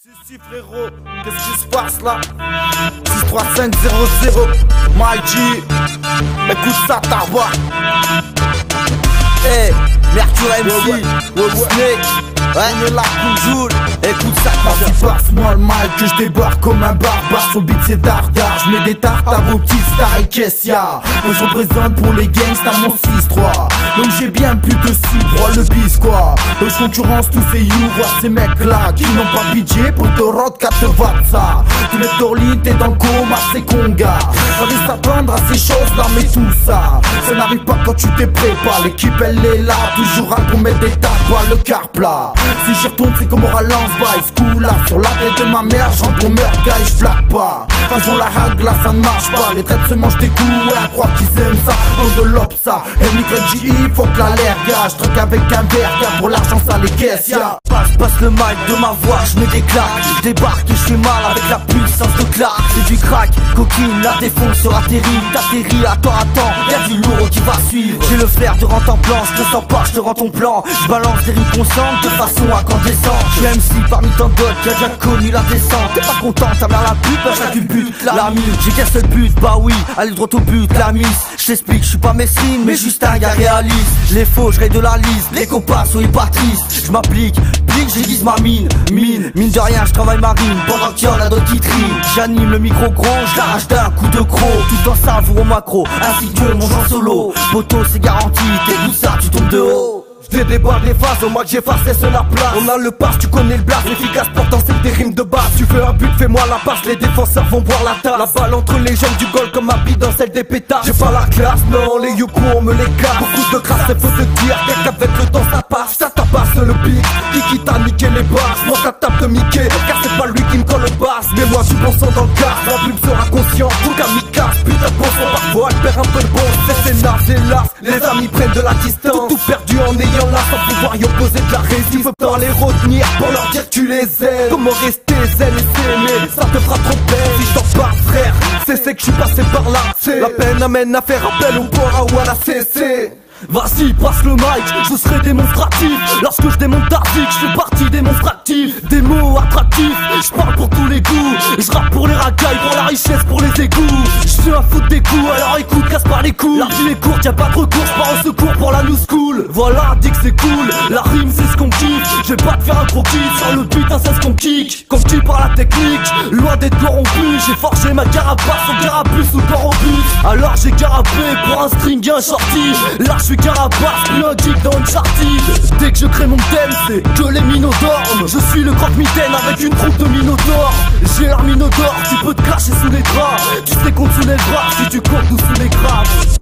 Si frérot, qu'est-ce qui se passe là? 63500, My G, écoute ça ta voix. Hey, Mercure MC, Snake, on est là toujours. Écoute ça quand tu passes moi le mic, que je débarque comme un barbare. Sur le beat c'est dardard, je mets des tartes à vos petits stars et Kessia. Moi je représente pour les gangsters mon 6-3. Donc j'ai bien plus de 6 droits le bis quoi. Je concurrence tous ces voir ces mecs là qui n'ont pas pitié pour te rendre 4 watts ça. Tu mets Torly, t'es dans le coma, c'est conga. Fallait s'attendre à ces choses là, mais tout ça n'arrive pas quand tu t'es préparé. L'équipe elle est là, toujours à pour mettre des tapes à le car plat. Si j'y retourne c'est comme on relance by school là. Sur la tête de ma mère, j'en pour meurtre gars et j'flaque pas. Façon la hague là ça ne marche pas. Les traites se mangent des coups, ouais à croire qu'ils aiment ça. On développe ça, MYGI, faut que la l'air gars. J'truc avec un verre gars, pour l'argent ça les caisses ya. Passe le mic de ma voix, j'mets des claques. J'débarque et j'fais mal avec la puissance de claque. C'est du crack, coquine, la défonce sera terrible. T'atterris, attends, y'a du lourd qui va suivre. J'ai le flair de rendre en blanc, j'te sens pas, j'te rends ton plan. J'balance des rimes constantes de façon incandescente. J'suis MC parmi tant d'autres qui a déjà connu la descente. T'es pas content, ta mère la pute, à chaque but la mine. J'ai qu'un seul but, bah oui, aller droit au but, la mise. J't'explique, j'suis pas mesquine, mais juste un gars réaliste. Les faux, j'raie de la liste, les copains sont hypatrices. J'm'applique, j'aiguise ma mine de rien, j'travaille ma rime pendant qu'il y en a d'autres qui triment. J'anime le micro gros, j'l'arrache d'un coup de croc. Tout en savoure au macro, ainsi que mon genre solo. Poteau c'est garanti, t'écoutes ça, tu tombes de haut. J'fais des barres, des phases, au moins que j'efface, laisse la place. On a le pass, tu connais le blast, efficace, pourtant c'est des rimes de base. Tu veux un but, fais-moi la passe, les défenseurs vont boire la tasse. La balle entre les jambes du goal comme ma bite dans celle des pétards. J'ai pas la classe, non, les youpos on me les casse. Beaucoup de grâce, c'est faut te dire, qu'avec le temps ça passe. Ça tabasse le beat, qui t'a niqué les basses. Moi ta tape de Mickey, car c'est pas lui qui me colle le basse. Mais moi je suis bon sang dans le cas, la plume sera conscient. Tout kamikaze, putain de bon sang parfois, elle perd un peu le bon. C'est naze, hélas, les amis prennent de la distance. Tout perdu en ayant là sans pouvoir y opposer de la résistance. Faut pas les retenir pour leur dire que tu les aimes. Comment rester zen et s'aimer, ça te fera trop peine. Si je t'en parle frère, c'est que je suis passé par là. La peine amène à faire appel au Bora ou à la CC. Vas-y, passe le mic, je serai démonstratif. Lorsque je démonte d'article, je fais partie démonstratif. Des mots attractifs, je parle pour tous les goûts. Je rappe pour les racailles, pour la richesse, pour les égouts. Je suis un foutre des coups, alors écoute, casse pas les couilles. La vie est courte, y'a pas de recours, je pars au secours pour la new school. Voilà, dis que c'est cool, la rime c'est ce qu'on kiffe. Je vais pas te faire un gros kiff, sur le putain c'est ce qu'on kick. Conquis par la technique, loin d'être corrompu. J'ai forgé ma carapace, au carapuce ou corps au but. Alors j'ai carapé pour un string, un shorty. Là je suis carapace, logique dans Uncharted. Dès que je crée mon thème, c'est que les minotaures. Je suis le croque-mitaine avec une troupe de minotaures. J'ai l'air minotaure, tu peux te cracher sous les draps. Tu sais qu'on te soulèvera si tu comptes nous sous les graves.